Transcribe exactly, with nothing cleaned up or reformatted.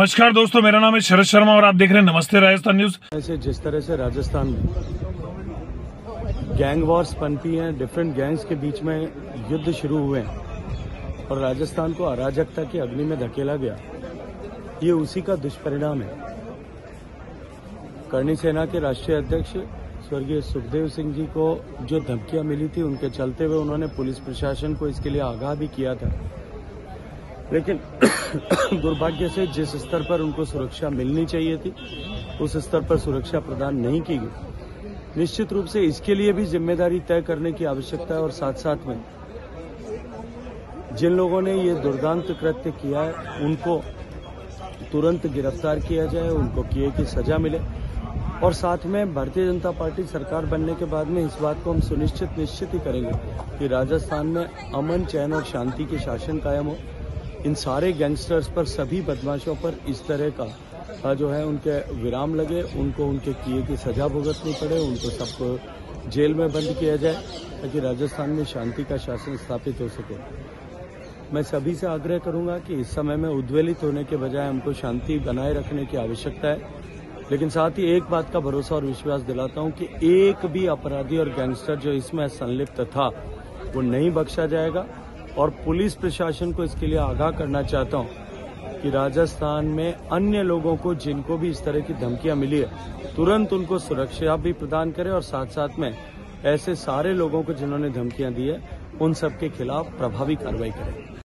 नमस्कार दोस्तों, मेरा नाम है शरद शर्मा और आप देख रहे हैं नमस्ते राजस्थान न्यूज। ऐसे जिस तरह से राजस्थान में गैंग वॉर्स पनपी हैं, डिफरेंट गैंग्स के बीच में युद्ध शुरू हुए हैं और राजस्थान को अराजकता की अग्नि में धकेला गया, ये उसी का दुष्परिणाम है। करणी सेना के राष्ट्रीय अध्यक्ष स्वर्गीय सुखदेव सिंह जी को जो धमकियां मिली थी, उनके चलते हुए उन्होंने पुलिस प्रशासन को इसके लिए आगाह भी किया था, लेकिन दुर्भाग्य से जिस स्तर पर उनको सुरक्षा मिलनी चाहिए थी उस स्तर पर सुरक्षा प्रदान नहीं की गई। निश्चित रूप से इसके लिए भी जिम्मेदारी तय करने की आवश्यकता है और साथ साथ में जिन लोगों ने ये दुर्दांत कृत्य किया है उनको तुरंत गिरफ्तार किया जाए, उनको किए की सजा मिले और साथ में भारतीय जनता पार्टी सरकार बनने के बाद में इस बात को हम सुनिश्चित निश्चित ही करेंगे कि राजस्थान में अमन, चैन और शांति के शासन कायम हो। इन सारे गैंगस्टर्स पर, सभी बदमाशों पर इस तरह का जो है उनके विराम लगे, उनको उनके किए की सजा भुगतनी पड़े, उनको सबको जेल में बंद किया जाए ताकि राजस्थान में शांति का शासन स्थापित हो सके। मैं सभी से आग्रह करूंगा कि इस समय में उद्वेलित होने के बजाय हमको शांति बनाए रखने की आवश्यकता है, लेकिन साथ ही एक बात का भरोसा और विश्वास दिलाता हूं कि एक भी अपराधी और गैंगस्टर जो इसमें संलिप्त था वो नहीं बख्शा जाएगा। और पुलिस प्रशासन को इसके लिए आगाह करना चाहता हूं कि राजस्थान में अन्य लोगों को जिनको भी इस तरह की धमकियां मिली है, तुरंत उनको सुरक्षा भी प्रदान करें और साथ साथ में ऐसे सारे लोगों को जिन्होंने धमकियां दी है उन सबके खिलाफ प्रभावी कार्रवाई करें।